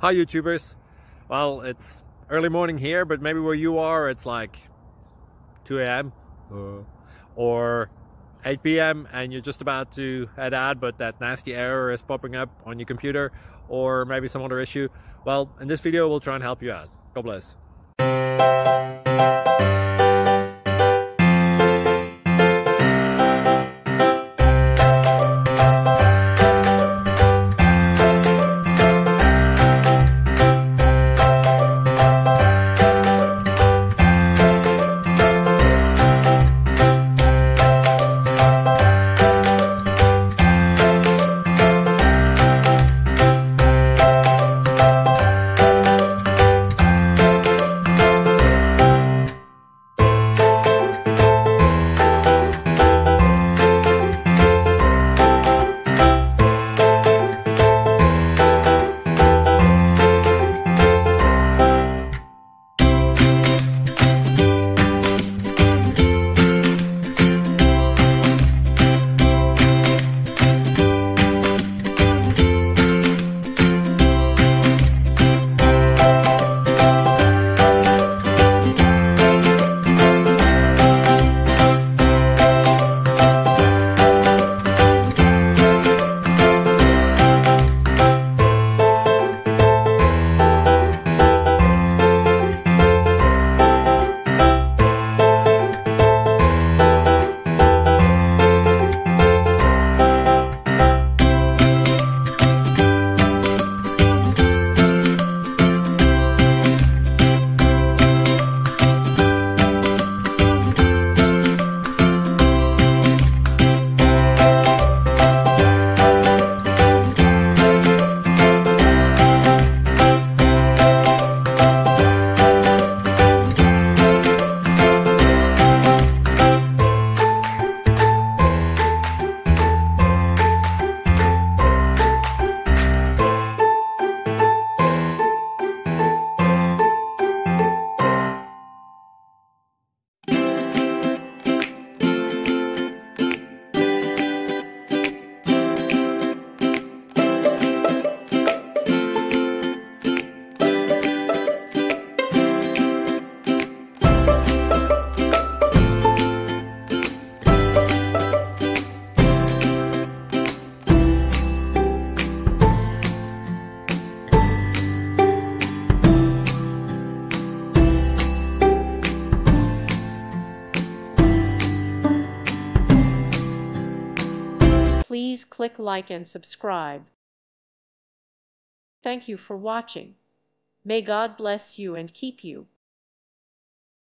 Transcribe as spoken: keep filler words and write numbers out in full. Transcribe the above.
Hi YouTubers. Well, it's early morning here, but maybe where you are it's like two A M uh, or eight P M and you're just about to head out, but that nasty error is popping up on your computer, or maybe some other issue. Well, in this video we'll try and help you out. God bless. Please click like and subscribe. Thank you for watching. May God bless you and keep you.